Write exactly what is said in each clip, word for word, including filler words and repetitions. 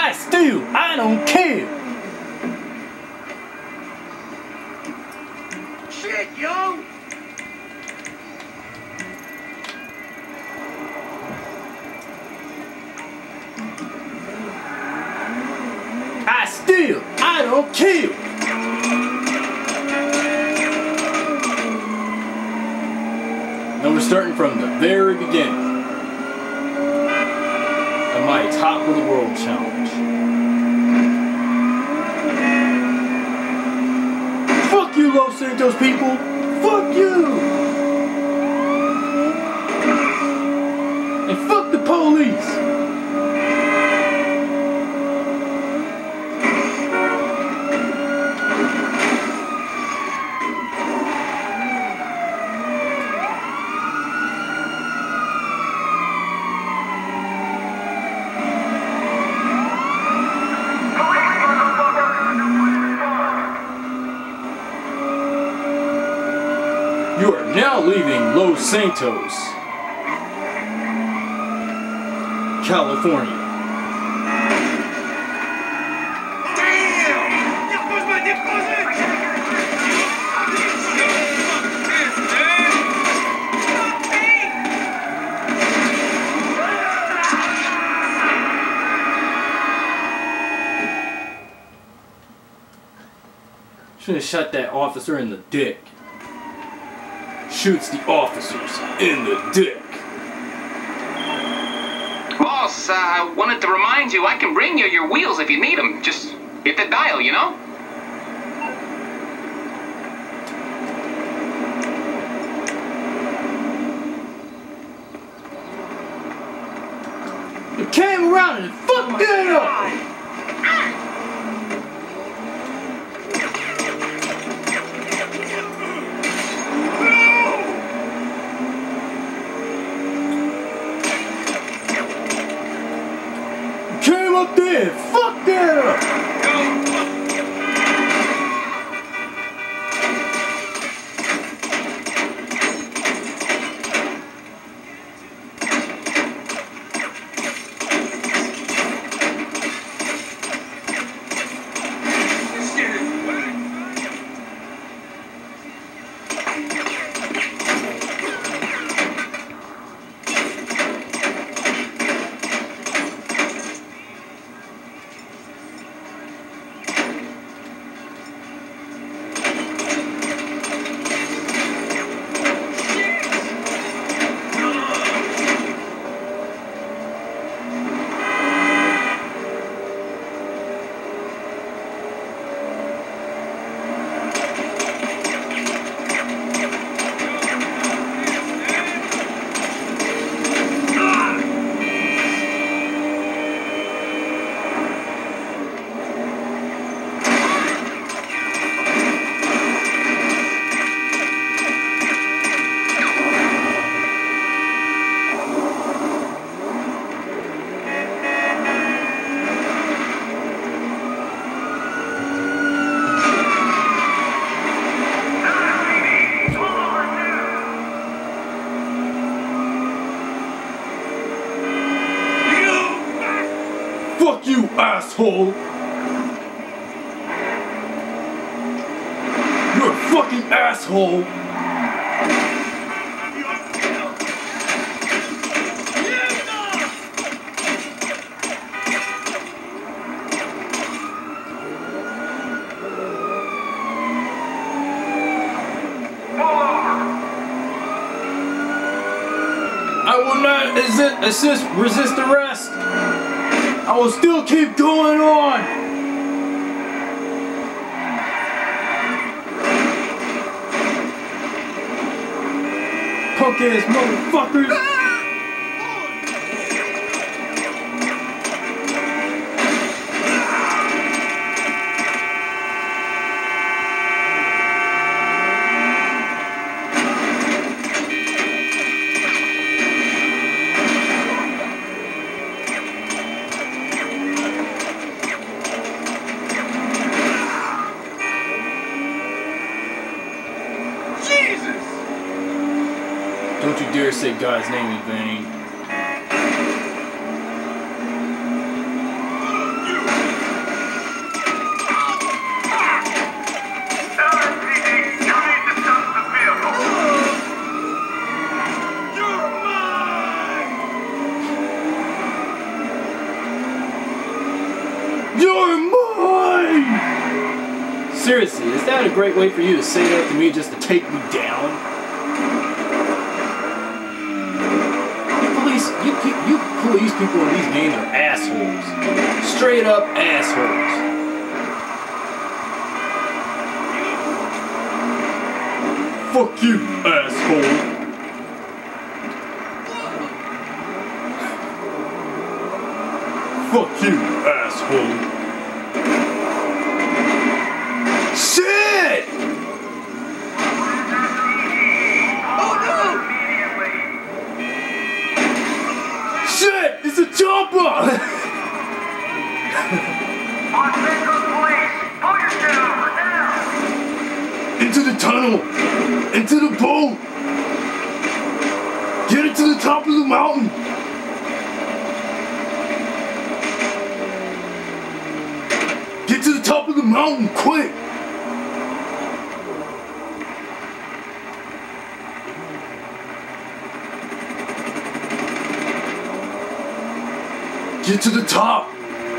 I steal, I don't kill. Shit, yo! I steal, I don't kill. Now we're starting from the very beginning of my Top of the World challenge. Fuck you, Los Santos people! Fuck you! And fuck the police! You are now leaving Los Santos, California. Damn! Y'a pas besoin de déposer! Should have shot that officer in the dick. Shoots the officers in the dick. Boss, I uh, wanted to remind you I can bring you your wheels if you need them. Just hit the dial, you know? You came around and fucked that up! Came up there, fuck that up! Fuck you, asshole! You're a fucking asshole! I will not resist, assist, resist arrest! I will still keep going on! Punk ass motherfuckers! Don't you dare say God's name in vain. You You're mine! Seriously, is that a great way for you to say that to me just to take me down? You police, you, you police people in these games are assholes. Straight up assholes. Fuck you, asshole. Fuck you, asshole. Shit! Oh no! Shit! It's a chopper! Los Angeles Police, pull yourself now! Into the tunnel! Into the boat! Get it to the top of the mountain! Get to the top of the mountain, quick! Get to the top!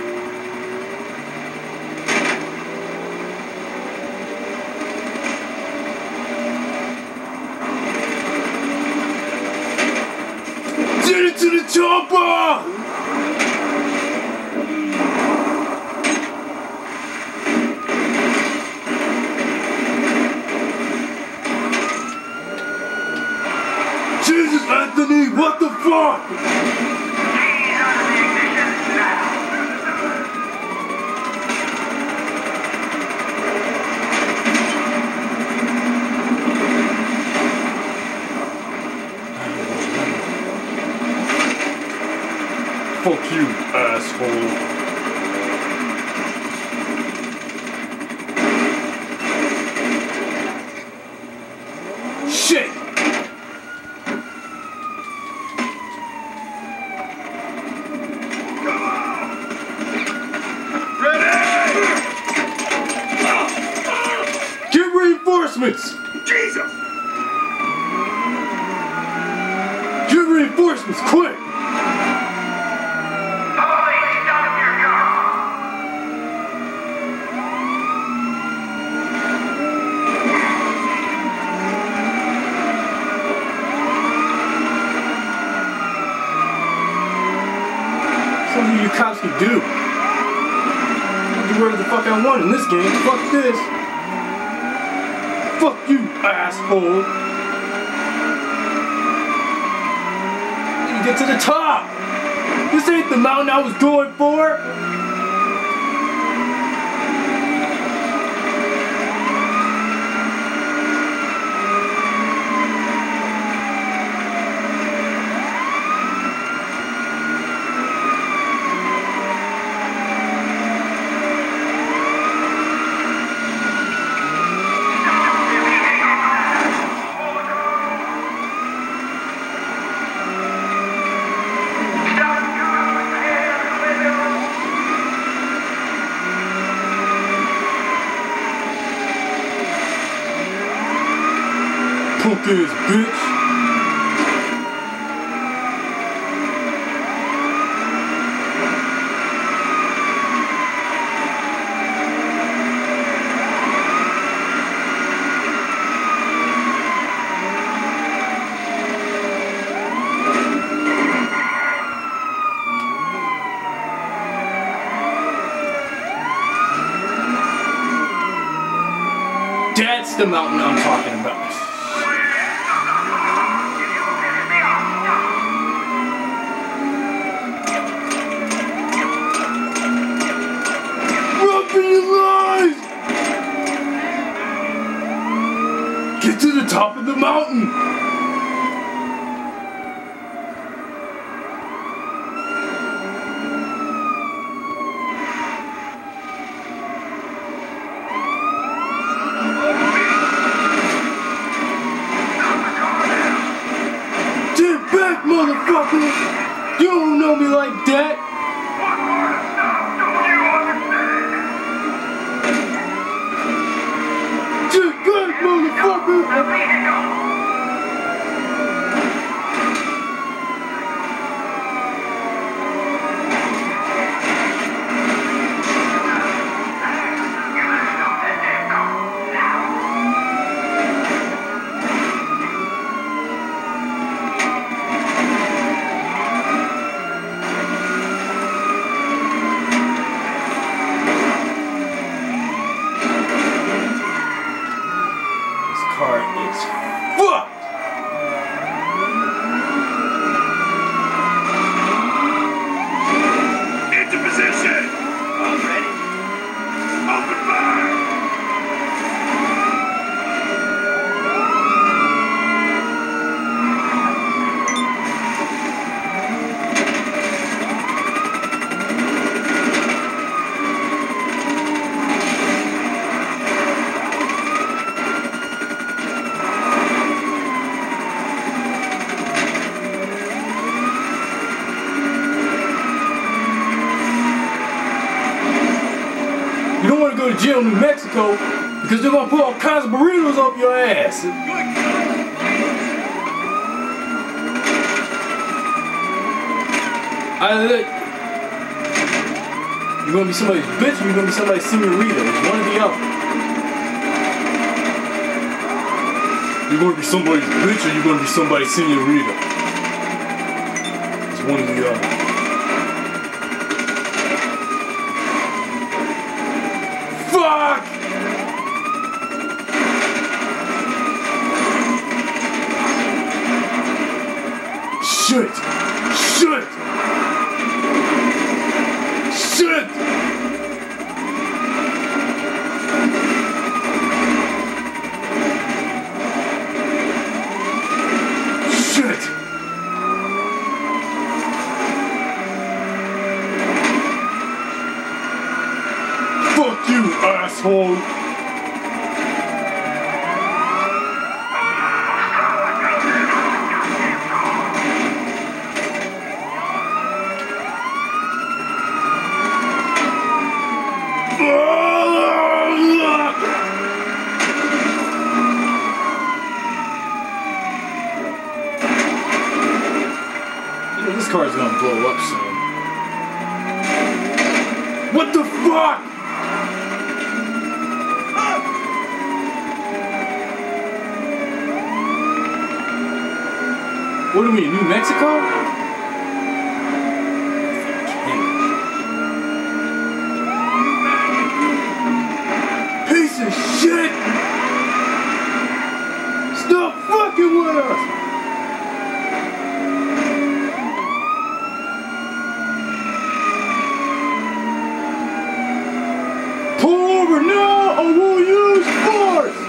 Get it to the chopper! Jesus, Anthony, what the fuck? Keys on the ignition now! Fuck you, asshole. Shit! Get reinforcements! Jesus! Get reinforcements, quick! Police, stop your car! Something you cops can do. I can do whatever the fuck I want in this game. Fuck this. Fuck you, asshole. You need to get to the top. This ain't the mountain I was going for. Punk ass bitch. That's the mountain I'm talking about. Run for your lives! Get to the top of the mountain! Get back, motherfucker! You don't know me like that! One more to stop, don't you understand? Get back, motherfucker! The vehicle! go to jail in New Mexico because they're gonna put all kinds of burritos up your ass. Either you're gonna be somebody's bitch or you're gonna be somebody's senorita. It's one or the other. You're gonna be somebody's bitch or you're gonna be somebody's senorita. It's one or the other. Fuck! Shit! Shit! Shit! Shit! Fuck you, asshole! This car's gonna blow up soon. What the fuck? What are we in New Mexico? Piece of shit! Stop fucking with us! Pull over now or we'll use force!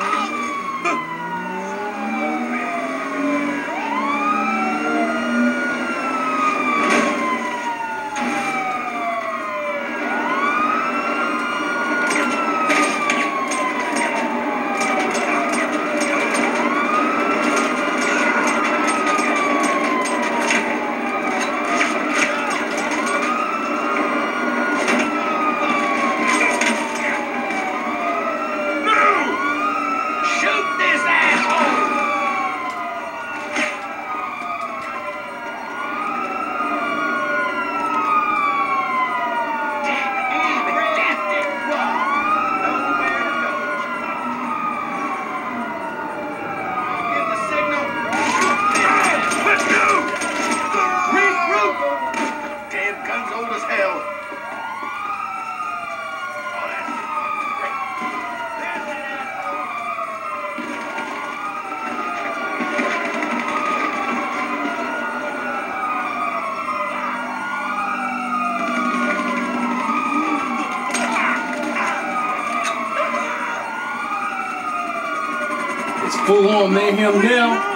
It's full on mayhem now. There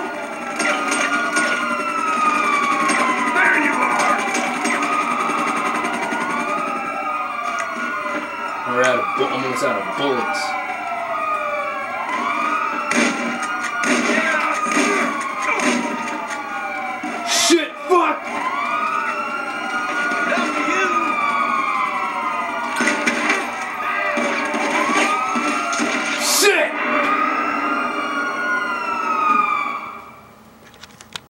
you are. We're out of bu- almost out of bullets.